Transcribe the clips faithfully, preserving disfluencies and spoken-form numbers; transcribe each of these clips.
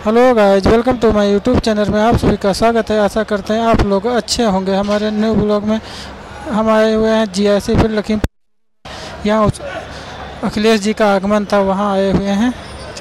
Hello guys, welcome to my YouTube channel में आप सभी का स्वागत है। आशा करते हैं आप लोग अच्छे होंगे। हमारे न्यू ब्लॉग में हम आए हुए हैं जीआईसी फिर लखीमपुर। यहाँ अखिलेश जी का आगमन था, वहाँ आए हुए हैं।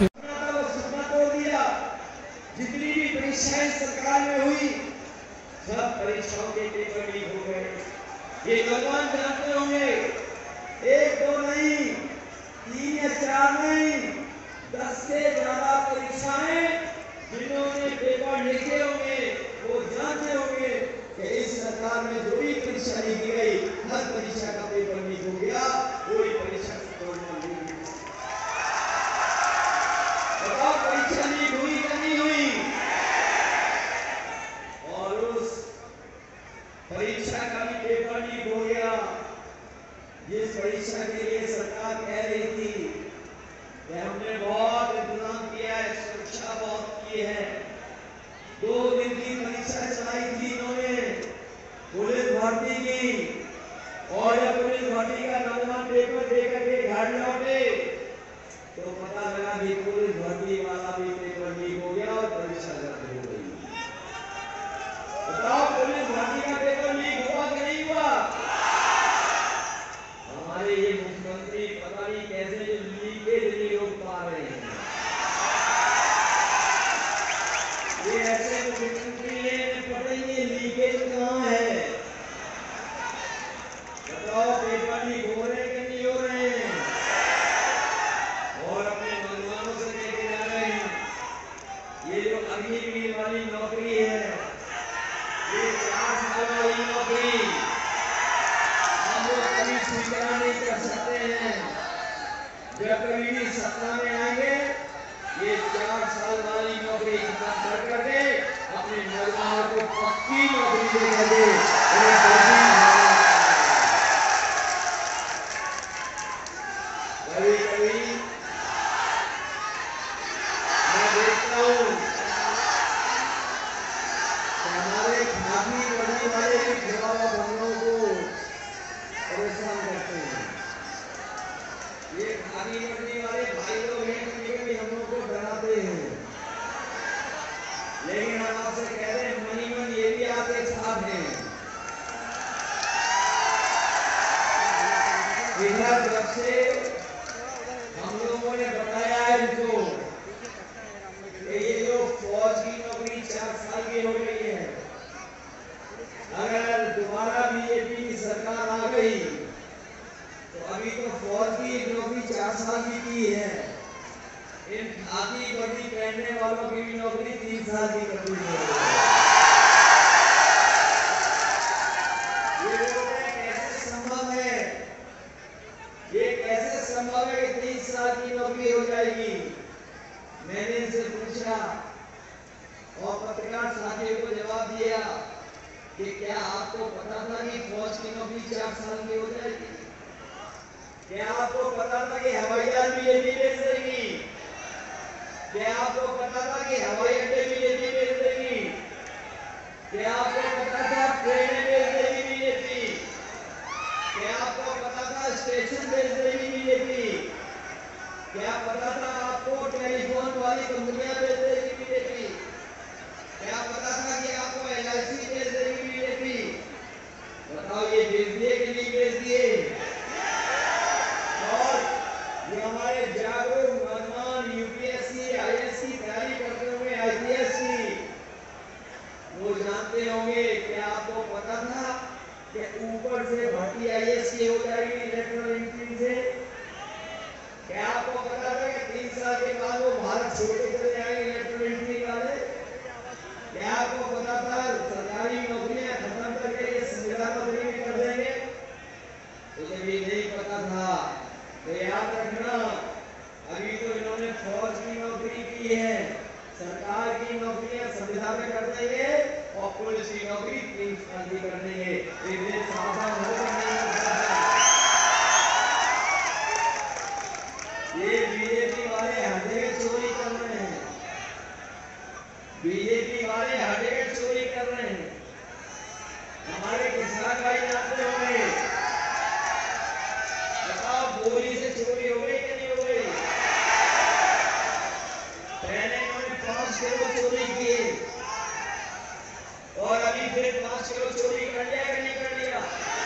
जितनी भी परीक्षाएं सरकार में हुई सब परीक्षाओं के पेपर लीक हो गए। ये भगवान जानते होंगे, एक दो नहीं, तीन या चार नहीं, दस से ज्यादा परीक्षाएं जिन्होंने पेपर लिखे होंगे वो जानते होंगे कि इस सरकार में जो भी परीक्षा लिखी गई हर परीक्षा का पेपर लीक हो गया। कोई परीक्षा नहीं हुई। बताओ परीक्षा लीक हुई या नहीं हुई? और उस परीक्षा का भी पेपर लीक हो गया। जिस परीक्षा के लिए सरकार कह रही थी कि हमने बहुत इंतजाम किया है, सुरक्षा बहुत की है, दो दिन की परीक्षा चलाई थी इन्होंने पुलिस भर्ती की, और जब पुलिस भर्ती का नौवां पेपर देकर के घर लौटे तो पता लगा कि पुलिस भर्ती वाला भी पेपर लीक हो गया और परीक्षा रद्द हो गई। बताओ पुलिस भर्ती का पेपर लीक हुआ कि नहीं हुआ? हमारे ये मुख्यमंत्री पता नहीं कैसे जो लीकेज नहीं रोक पा रहे हैं। ये ऐसे मुख्यमंत्री हैं, पता ही नहीं लीकेज कहाँ है। बताओ पेपर लीक हो रहे कि नहीं हो रहे हैं? और अपने नौजवानों से कहते जा रहे हैं ये जो अग्निवीर वाली नौकरी है, ये चार साल वाली नौकरी हम लोग कभी स्वीकार नहीं कर सकते हैं। जब कभी भी सत्ता में आएंगे ये चार साल वाली नौकरी खत्म कर करके अपने नौजवानों को पक्की नौकरी दे करके कभी कभी मैं देखता हूँ हमारे खादी करने वाले भी जवाब बंधुओं को परेशान करते हैं। ये खादी करने वाले भाई लोग हैं, कभी कभी हम लोग को डराते हैं, लेकिन हम आपसे कह रहे हैं मनी मन ये भी आपके साथ हैं। इधर जब से हम लोगों ने बताया है इनको कि ये जो फौज की नौकरी चार साल की हो गई है, अगर दोबारा बीजेपी की सरकार आ गई तो अभी तो फौज की एक नौकरी चार साल की की है, इन खादी वर्दी पहनने वालों की भी नौकरी तीन साल की कर दी है। ये बोलते हैं कैसे संभव है, ये कैसे संभव है कि तीन साल की नौकरी हो जाएगी? मैंने इनसे पूछा और पत्रकार साथियों को जवाब दिया कि क्या आपको पता था कि फौज की नौकरी चार साल की हो जाएगी? क्या आपको पता था कि हवाई जहाज भी ये बेच देगी? क्या आपको पता था कि हवाई अड्डे भी ये बेच देगी? क्या आपको पता था ट्रेनें बेच देगी बीजेपी? क्या आपको पता था स्टेशन बेच देगी बीजेपी? क्या पता था आपको टेलीफोन वाली कंपनियां बेच देगी बीजेपी? क्या पता था कि आपको एल आई सी बेच देगी बीजेपी? बताओ ये बेच दिए कि नहीं बेच दिए? और ये हमारे जागरूक नौजवान यूपीएससी आईएएस की तैयारी करते होंगे, आईपीएस की, वो जानते होंगे। क्या आपको पता था कि ऊपर से भर्ती आईएएस की हो जाएगी इलेक्ट्रॉनिक एंट्री से? क्या आपको पता था कि तीन साल के बाद वो भारत छोड़ के चले जाएंगे इलेक्ट्रॉनिक एंट्री वाले? क्या आपको पता था सरकारी नौकरियां खत्म करके ये संविदा नौकरी भी कर देंगे? तो जब ये नहीं पता था तो याद रखना, अभी तो इन्होंने फौज की नौकरी की है, सरकार की नौकरियां संविदा में कर देंगे और पुलिस की नौकरी तीन साल की कर देंगे। एक दिन सावधान होकर नहीं हो सकता। ये बीजेपी वाले हर जगह चोरी कर रहे हैं, बीजेपी वाले हर जगह चोरी कर रहे हैं। हमारे किसान भाई जानते होंगे, बताओ बोली से चोरी हो गई कि नहीं हो गई? पहले इन्होंने पांच पांच किलो चोरी किए और अभी फिर पांच किलो चोरी कर लिया कि नहीं कर लिया?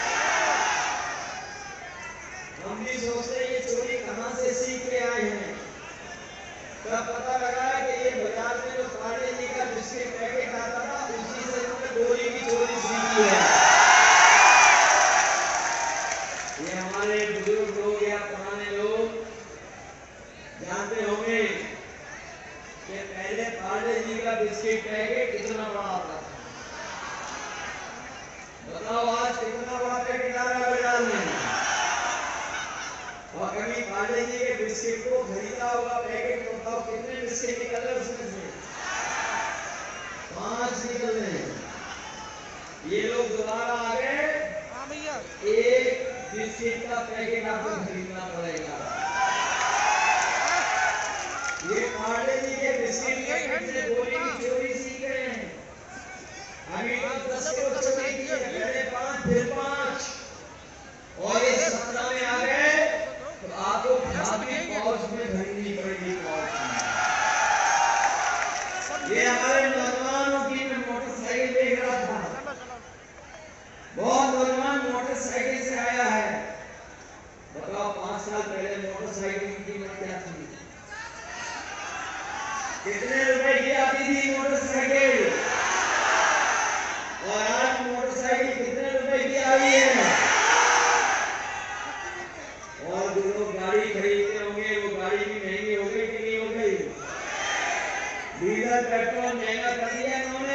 हम भी सोचते हैं ये चोरी कहां से सीख के आए हैं। तब पता लगा कि ये बाजार में जो पार्ले जी का बिस्किट पैकेट आता था उसी से उन्होंने डोरी की चोरी सीखी है। ये हमारे बुजुर्ग लोग या पुराने लोग जानते होंगे कि पहले पार्ले जी का बिस्किट पैकेट कितना बड़ा आता था। बताओ आज कितना बड़ा पैकेट आ रहा है बाजार में। और कभी पार्ले जी के बिस्किट को खरीदा होगा पैकेट तो बताओ कितने बिस्किट निकल रहे उसमें से? पांच निकल रहे। ये लोग दोबारा आ गए, एक बिस्किट का पैकेट आपको खरीदना पड़ेगा। ये पार्ले जी के बिस्किट पैकेट से डोरी की चोरी सीख गए हैं। अभी तो दस किलो चोरी की, पहले पांच फिर पांच और ये सत्रह में आ गए तो आपको खादी पौच में खरीदनी पड़ेगी। पौच ये हमारे नौजवानों की मैं मोटरसाइकिल देख रहा था, बहुत नौजवान मोटरसाइकिल से आया है। बताओ पांच साल पहले मोटरसाइकिल की कीमत क्या थी? कितने रुपए की आती थी मोटरसाइकिल? और आज मोटरसाइकिल कितने रुपए की आई है? और जो लोग गाड़ी खरीदते होंगे वो गाड़ी भी महंगी हो गई कि नहीं हो गई? डीजल पेट्रोल महंगा कर दिया इन्होंने।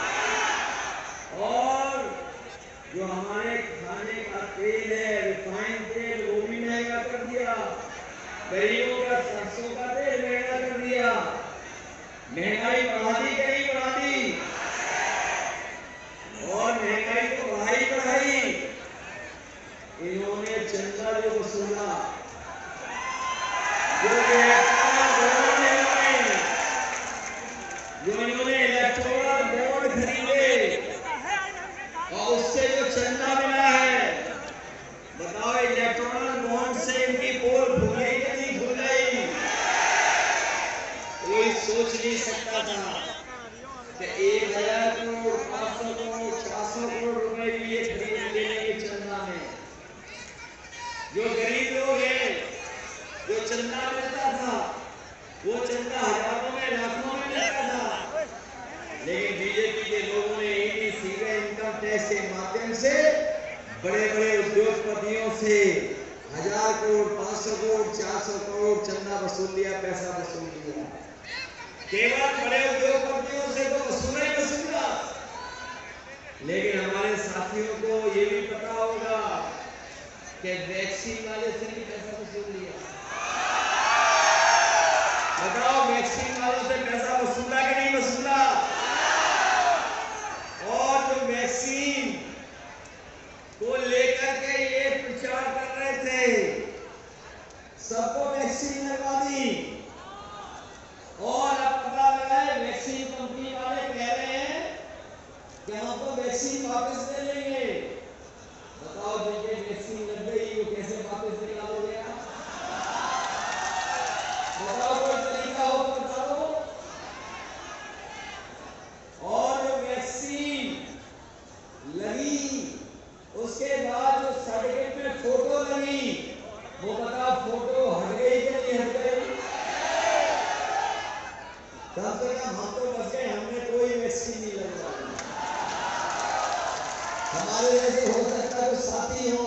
और जो हमारे खाने का तेल है रिफाइंड तेल वो भी महंगा कर दिया। गरीबों का सरसों का तेल महंगा कर दिया। महंगाई बढ़ा दी कि नहीं बढ़ा दी? और महंगाई को बढ़ाई बढ़ाई इन्होंने चंदा जो वसूला, जो जो इन्होंने इलेक्टोरल बॉन्ड खरीदे और उससे जो चंदा मिला है, बताओ इलेक्टोरल बॉन्ड से इनकी पोल खुल गई कि नहीं खुल गई? कोई सोच नहीं सकता था कि एक हजार करोड़ पांच सौ करोड़ चार सौ करोड़ रुपए भी ये खरीद लेंगे चंदा में। जो गरीब लोग हैं जो चंदा मिलता था वो चंदा हजारों में लाखों में मिलता था, लेकिन बीजेपी के लोगों ने इन्हीं सीधे इनकम टैक्स के माध्यम से बड़े बड़े उद्योगपतियों से हजार करोड़ पांच सौ करोड़ चार सौ करोड़ चंदा वसूल लिया, पैसा वसूल लिया। केवल बड़े उद्योगपतियों से तो वसूला ही वसूला, लेकिन हमारे साथियों को ये भी पता होगा कि वैक्सीन वाले से भी पैसा वसूल लिया। बताओ वैक्सीन वालों से पैसा वसूला कि नहीं वसूला? और जो वैक्सीन को लेकर के ये प्रचार कर रहे थे सबको वैक्सीन लगवा दी और अब पता लगा है वैक्सीन कंपनी वाले कह रहे हैं कि हम तो वैक्सीन वापस ले लेंगे। बताओ जिनके वैक्सीन लग गई वो कैसे वापस निकालोगे? बताओ कोई तरीका हो तो बता दो। और जो वैक्सीन लगी उसके बाद जो सर्टिफिकेट में फोटो लगी वो बताओ फोटो हट गई कि नहीं हट गई? कम से कम हम तो बच गए, हमने कोई वैक्सीन नहीं लगवाई। हमारे जैसे हो सकता है साथी हो।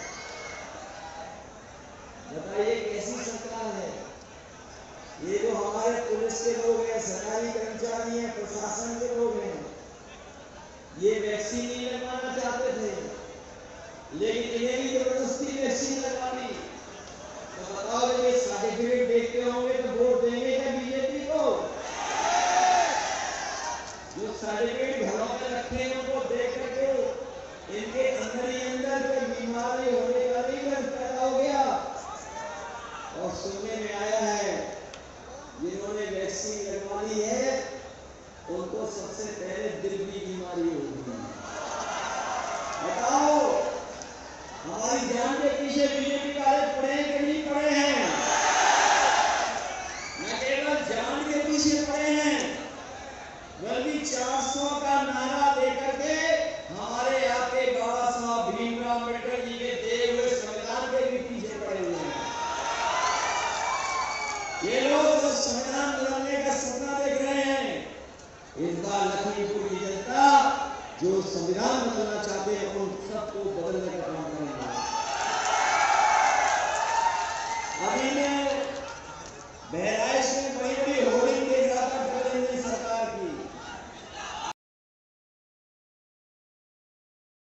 बताइए कैसी सरकार है ये? जो हमारे पुलिस के लोग हैं, सरकारी कर्मचारी हैं, प्रशासन के लोग हैं, ये वैक्सीन नहीं लगवाना चाहते थे लेकिन इन्हें भी जबरदस्ती वैक्सीन लगवा दी। तो बताओ ये सर्टिफिकेट देखते होंगे तो वोट देंगे क्या बीजेपी को? जो सर्टिफिकेट घरों में रखे हैं उनको देख करके इनके अंदर ही अंदर कोई बीमारी होने का नहीं पैदा हो गया। और सुनने में आया है जिन्होंने वैक्सीन लगवा ली है उनको सबसे पहले दिल की बीमारी होगी। बताओ हमारी जान के पीछे बीजेपी वाले पड़े हैं कि नहीं पड़े हैं? न केवल जान के पीछे पड़े हैं जो संविधान बदलना चाहते हैं उन सबको बदलने का काम करेंगे। अभी मैं बहराइच में बड़ी बड़ी